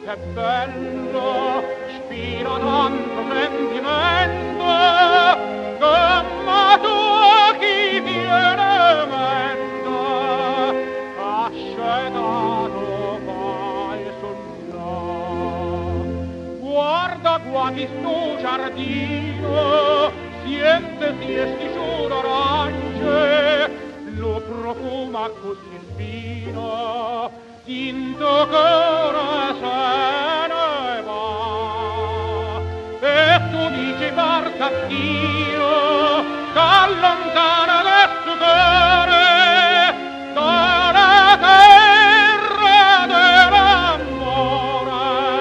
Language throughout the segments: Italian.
che bello, spira tanto sentimento, che m'atua chi viene mento, ascedato vai sognare. Guarda qua di sto giardino, sientesi e sti d'orange, lo profuma così il vino, tinto core se ne va. E tu dici parta Dio, t'allontana da sto cuore, dalla terra dell'amore,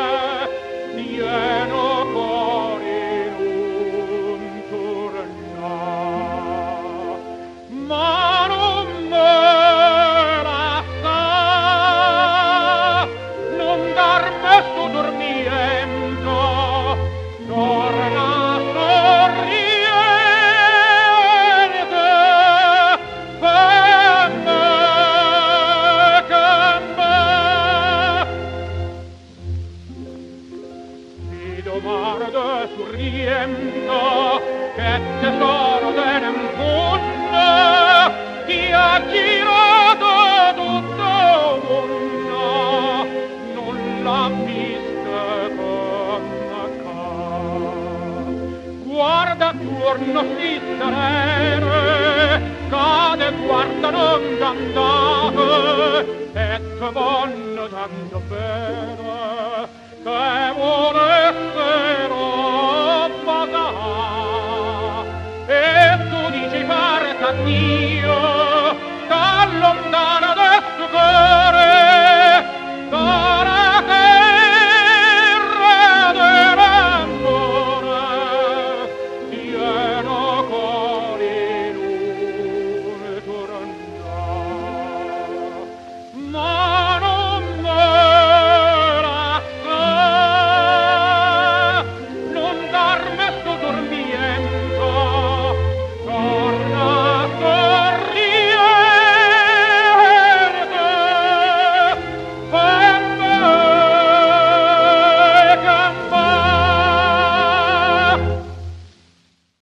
pieno cuore non torna. Ma non me la sa, non darmi sto dormiendo, torna sorridente, per me, che me. Ti domando sorriendo, che tesoro te ne infonde, ti ha girato tutto mondo, non l'ha vista come ca. Guarda attorno si serene, cade guardano incantate, e che vanno tanto bene, che volessero pagare. E tu dici parta Dio,